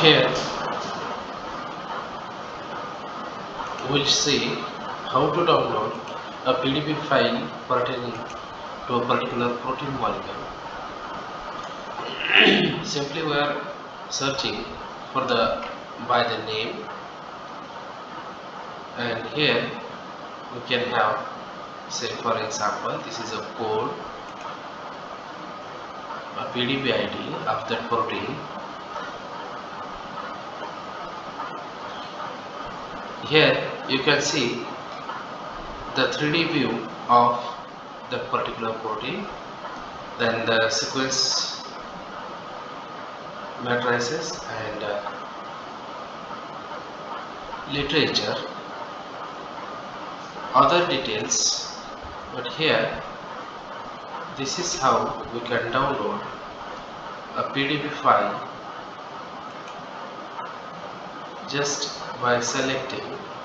Here we'll see how to download a PDB file pertaining to a particular protein molecule. Simply we are searching for by the name, and here we can have, say for example, this is a code, a PDB ID of that protein. Here you can see the 3D view of the particular protein, then the sequence matrices and literature, other details. But here this is how we can download a PDB file just by selecting